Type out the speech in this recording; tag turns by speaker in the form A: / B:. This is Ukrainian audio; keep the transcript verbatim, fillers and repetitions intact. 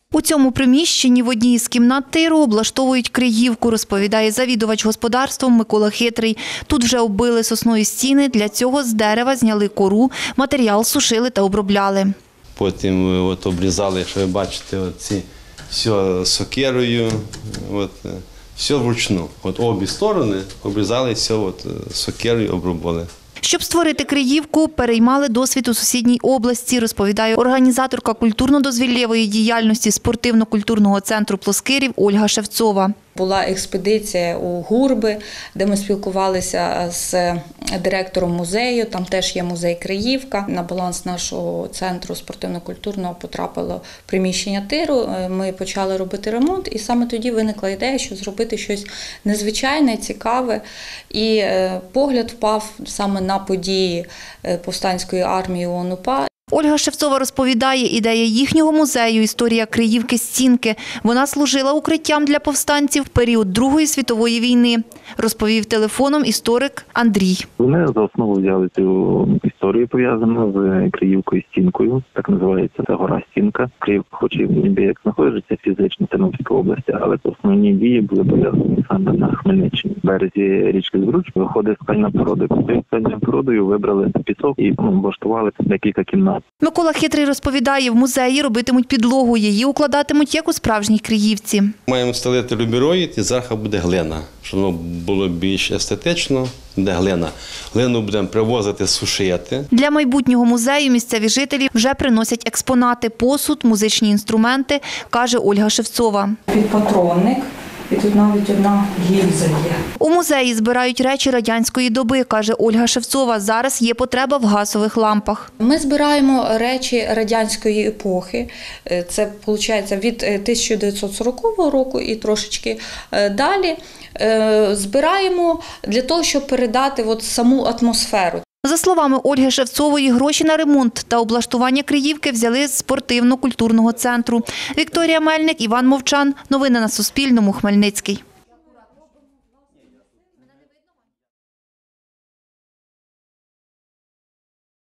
A: У цьому приміщенні в одній із кімнат тиру облаштовують криївку, розповідає завідувач господарством Микола Хитрий. Тут вже оббили сосною стіни, для цього з дерева зняли кору, матеріал сушили та обробляли.
B: Потім от обрізали, якщо ви бачите, ці все сокирою, от, все вручну. От обі сторони обрізали, все от, сокирою обробили.
A: Щоб створити криївку, переймали досвід у сусідній області, розповідає організаторка культурно-дозвіллєвої діяльності спортивно-культурного центру Плоскирів Ольга Шевцова.
C: Була експедиція у Гурби, де ми спілкувалися з директором музею, там теж є музей Криївка. На баланс нашого центру спортивно-культурного потрапило приміщення тиру, ми почали робити ремонт і саме тоді виникла ідея, що зробити щось незвичайне, цікаве. І погляд впав саме на події повстанської армії ОУН-УПА.
A: Ольга Шевцова розповідає, ідея їхнього музею – історія Криївки-Стінки. Вона служила укриттям для повстанців в період Другої світової війни, розповів телефоном історик Андрій.
D: Вони за основу взяли цю історію, пов'язану з Криївкою-Стінкою, так називається, це гора Стінка. Криївка, хоч і ніби як знаходиться фізично в Тернопільській області, але основні дії були пов'язані саме на Хмельниччині. В березі річки Збруч виходить скальна порода. Цією скальною породою вибрали пісок і облаштували декілька кімнат.
A: Микола Хитрий розповідає, в музеї робитимуть підлогу, її укладатимуть, як у справжній Криївці.
B: Маємо встелити рубіроїд і зверху буде глина, щоб воно було більш естетично, де глина. Глину будемо привозити, сушити.
A: Для майбутнього музею місцеві жителі вже приносять експонати, посуд, музичні інструменти, каже Ольга Шевцова.
C: Підпатронник. І тут навіть одна гільза є.
A: У музеї збирають речі радянської доби, каже Ольга Шевцова. Зараз є потреба в газових лампах.
C: Ми збираємо речі радянської епохи. Це, виходить, від тисяча дев'ятсот сорокового року і трошечки далі. Збираємо для того, щоб передати от саму атмосферу.
A: За словами Ольги Шевцової, гроші на ремонт та облаштування Криївки взяли з спортивно-культурного центру. Вікторія Мельник, Іван Мовчан. Новини на Суспільному. Хмельницький.